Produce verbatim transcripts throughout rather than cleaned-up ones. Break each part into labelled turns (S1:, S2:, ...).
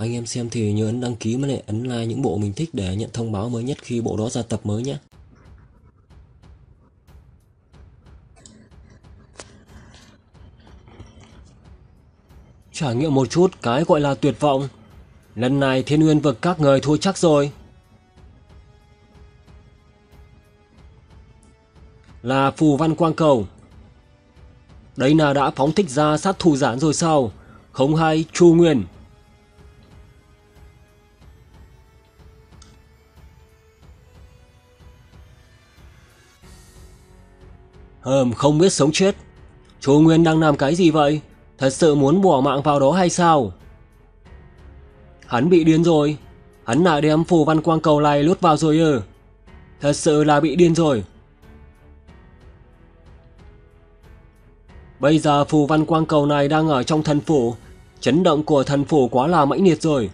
S1: Anh em xem thì nhớ ấn đăng ký với lại ấn like những bộ mình thích để nhận thông báo mới nhất khi bộ đó ra tập mới nhé. Trải nghiệm một chút cái gọi là tuyệt vọng. Lần này Thiên Nguyên vực các người thua chắc rồi. Là Phù Văn Quang Cầu. Đấy là đã phóng thích ra sát thủ giản rồi sao? Không hay Chu Nguyên. Hờm không biết sống chết. Chu Nguyên đang làm cái gì vậy? Thật sự muốn bỏ mạng vào đó hay sao? Hắn bị điên rồi. Hắn lại đem Phù Văn Quang Cầu này lút vào rồi ư? Thật sự là bị điên rồi. Bây giờ Phù Văn Quang Cầu này đang ở trong thần phủ. Chấn động của thần phủ quá là mãnh liệt rồi.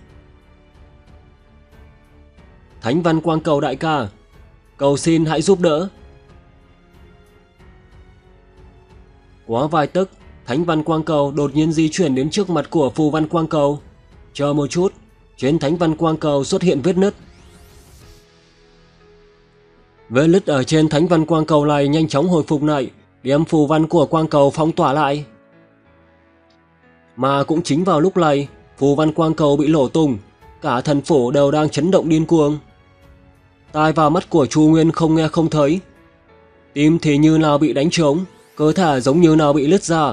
S1: Thánh Văn Quang Cầu đại ca, cầu xin hãy giúp đỡ. Quá vài tức, Thánh Văn Quang Cầu đột nhiên di chuyển đến trước mặt của Phù Văn Quang Cầu. Chờ một chút, trên Thánh Văn Quang Cầu xuất hiện vết nứt. Vết nứt ở trên Thánh Văn Quang Cầu này nhanh chóng hồi phục lại, đem phù văn của Quang Cầu phong tỏa lại. Mà cũng chính vào lúc này, Phù Văn Quang Cầu bị nổ tung, cả thần phủ đều đang chấn động điên cuồng. Tai và mắt của Chu Nguyên không nghe không thấy, tim thì như nào bị đánh trống, cơ thể giống như nào bị lứt ra.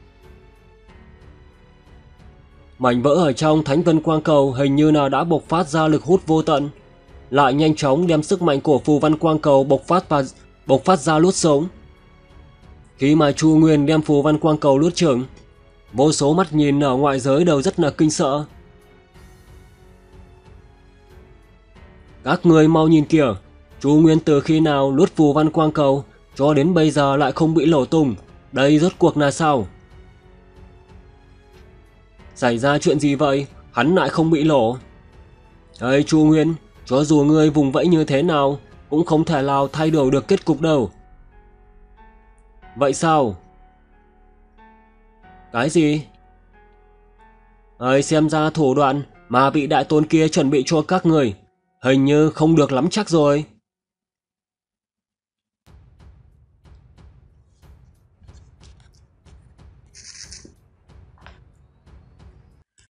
S1: Mảnh vỡ ở trong Thánh Văn Quang Cầu hình như là đã bộc phát ra lực hút vô tận, lại nhanh chóng đem sức mạnh của Phù Văn Quang Cầu bộc phát và bộc phát ra lút sống. Khi mà Chu Nguyên đem Phù Văn Quang Cầu lút chừng, vô số mắt nhìn ở ngoại giới đều rất là kinh sợ. Các người mau nhìn kìa, Chu Nguyên từ khi nào lút Phù Văn Quang Cầu cho đến bây giờ lại không bị nổ tung, đây rốt cuộc là sao? Xảy ra chuyện gì vậy, hắn lại không bị nổ? Ê Chu Nguyên, cho dù ngươi vùng vẫy như thế nào cũng không thể nào thay đổi được kết cục đâu. Vậy sao? Cái gì? Ơi xem ra thủ đoạn mà vị đại tôn kia chuẩn bị cho các người hình như không được lắm chắc rồi.